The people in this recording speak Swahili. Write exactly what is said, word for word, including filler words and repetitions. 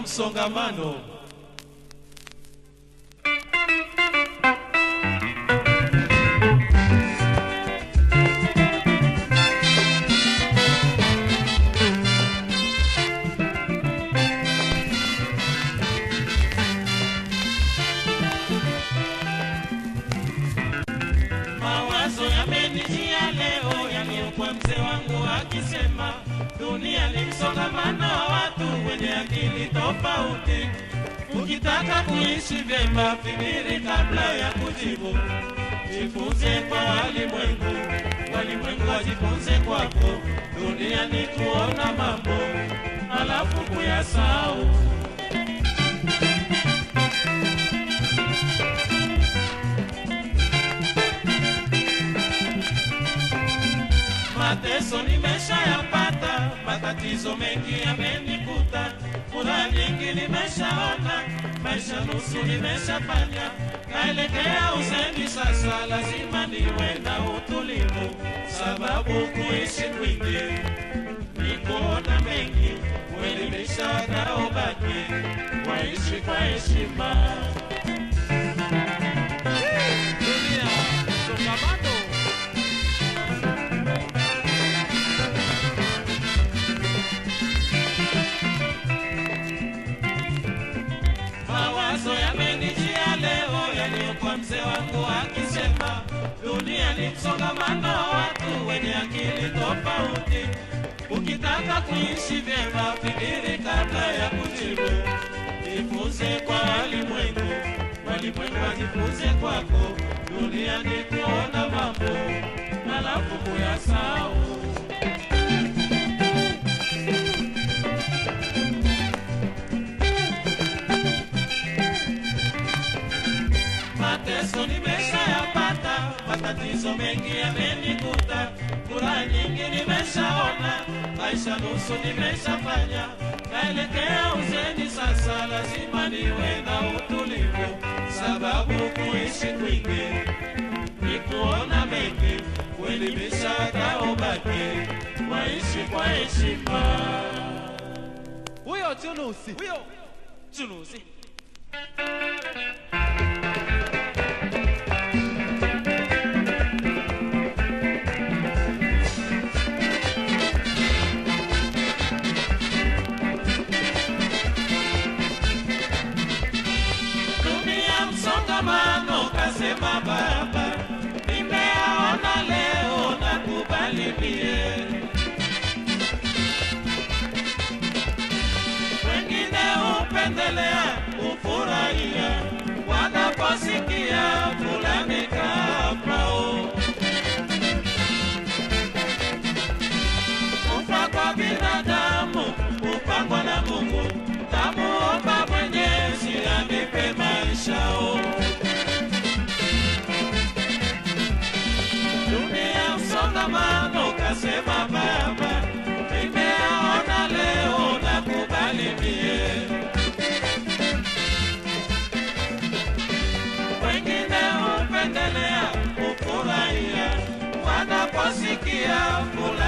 msongamano. Mawazo yamenijia leo yaliyokuwa mzee wangu akisema, dunia ni msongamano wa watu wenye akili tofauti. Ukitaka kuishi vyema, fikiri kabla ya kujibu. Jifunze kwa walimwengu, walimwengu wajifunze kwako. Dunia ni kuona mambo alafu kuyasahau. Mateso nimeshayapata, matatizo mengi yamenikuta. Furaha nyingi nimeshaona, maisha nusu nimeshafanya. Naelekea uzeni sasa, lazima niwe na utulivu, sababu kuishi kwingi ni kuona mengi. Kuelimisha naobaki, waishi kwa heshima. Dunia msongamano. Mawazo yamenijia leo yaliyokuwa mzee wangu akisema, dunia ni msongamano wa watu wenye akili tofauti. Ukitaka kuishi vyema, fikiri kabla ya kujibu. Jifunze kwa walimwengu, walimwengu wajifunze kwako. Dunia ni kuona mambo alafu kuyasahau. Mateso nimeshayapata, matatizo mengi yamenikuta. Furaha nyingi nimeshaona, maisha nusu nimeshafanya. Naelekea uzeni sasa, lazima niwe na utulivu, sababu kuishi kwingi ni kuona mengi. Kuelimisha naobaki, waishi kwa heshima. Huyo Chunusi, Huyo Chunusi. Msongamano kasema baba, nimeona leo na kubali mie. Wengine upendelea ufurahia wanaposikia fulani kafao. Kufa kwa binadamu kupangwa na Mungu, tamuomba Mwenyezi anipe maishao. Dunia msongamano kasema baba, nimeona leo na kubali mie. Wengine upendelea kufurahia wanaposikia fulani